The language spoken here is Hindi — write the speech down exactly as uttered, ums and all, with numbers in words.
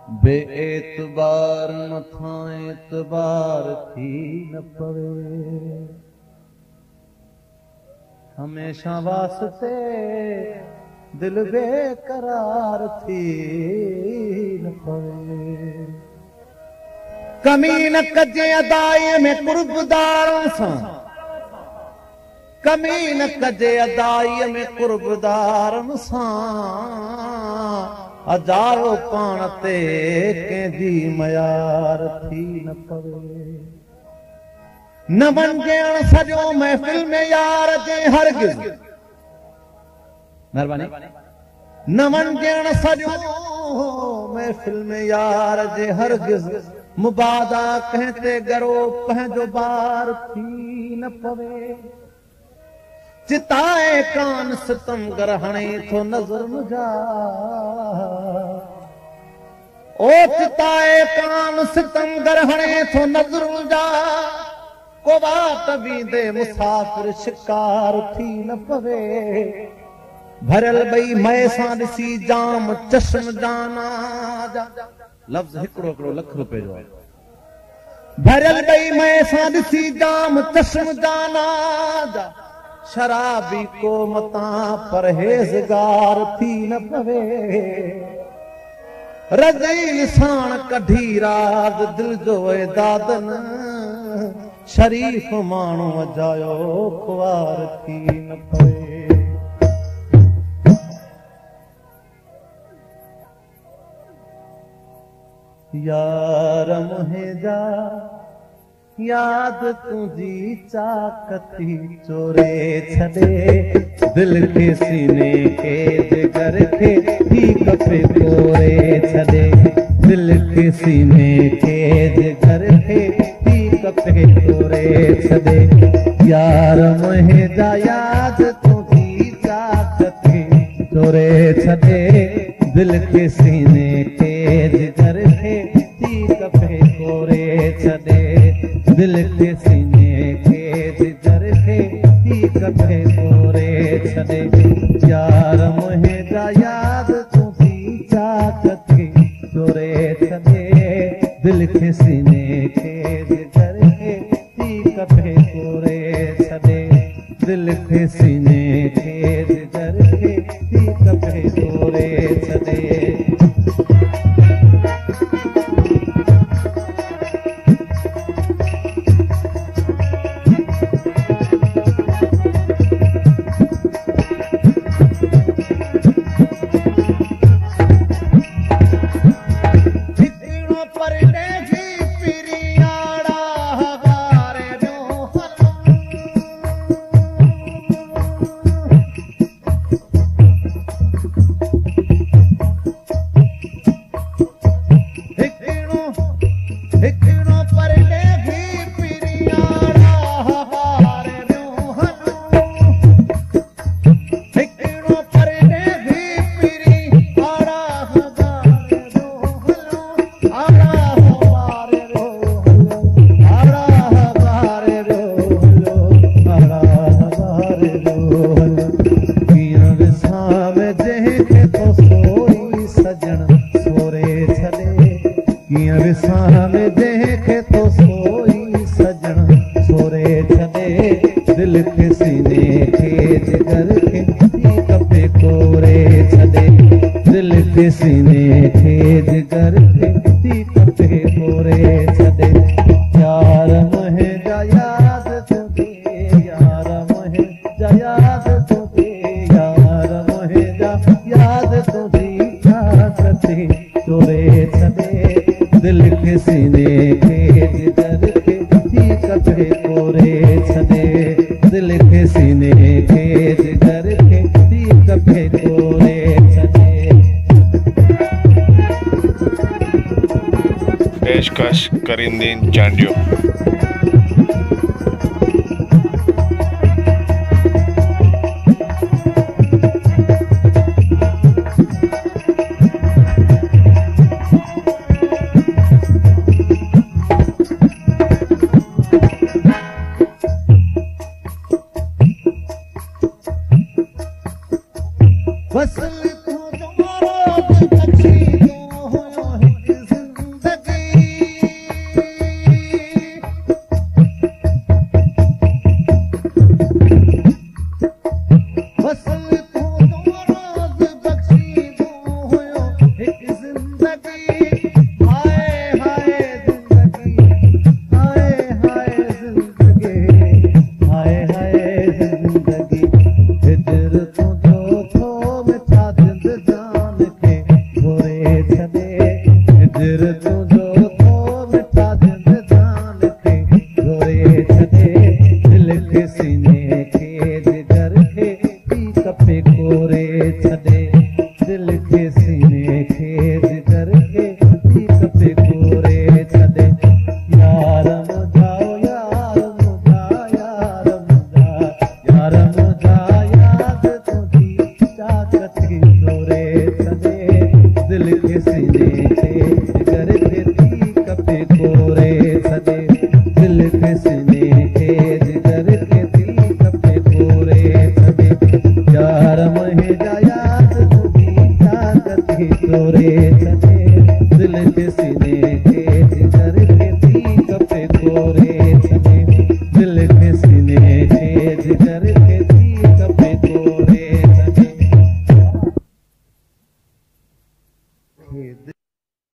बे एतबार मथा एतबार थी न पवे, हमेशा वास्ते दिल बेकरार थी न पवे। कमी न कजे अदाई में कुर्बदार सां, कमी न कजे अदाई में कुर्बदार सां, अजायो पाण ते कंहिंजी मयार थी न पवे। न वंजण सॼो महफ़िल में यार जे हरगिज़, महिरबानी, न वंजण सॼो महफ़िल में यार जे हरगिज़, मुबादा कंहिं ते गरो पंहिंजो बार थी न पवे। चिताए कान सितम गरहणे थो नज़र मुझा, ओ चिताए कान सितम गरहणे थो नज़र मुझा, को बात बींदे मुसाफ़िर शिकार थी न पवे। भरियल ॿई मए सां ॾिसी जाम चश्म जाना जा, लफ़्ज़ हिकिड़ो हिकिड़ो लख रुपए जो आहे। भरियल ॿई मए सां ॾिसी जाम चश्म जाना जा, शराबी को मता परहेज़गार थी न पवे। रज़ील साण कढी राज़ दिल जो दादन, शरीफ़ माण्हू अजायो ख़्वार थी न पवे। यार मुंहिंजा याद तुझी चाकती चोरे छॾे, दिल के सीने के जिगर के थी कपे तोरे छॾे, दिल के सीने के जिगर के थी कपे तोरे छॾे। यार मुंहिंजा याद तुझी चाकती चोरे छॾे, दिल के सीने के जिगर के थी कपे तोरे छॾे, दिल के सीने के जिगर के थी कपे तोरे छॾे। यार मुंहिंजा याद तुझी चाकती चोरे छॾे, दिल के सीने के जिगर के थी कपे तोरे छॾे, दिल के सीने के जिगर के थी कपे तोरे छॾे। पेशकश करींदीन चांडियो। वसल तो तुम्हारा अच्छी जो हो दिल के सीने खे जिगर खे थी कपे कोरे सदे दिल के सीने खे जिगर खे थी कपे कोरे सदे यार महे जा याद तुझी ताकत ही तोरे सदे दिल के सीने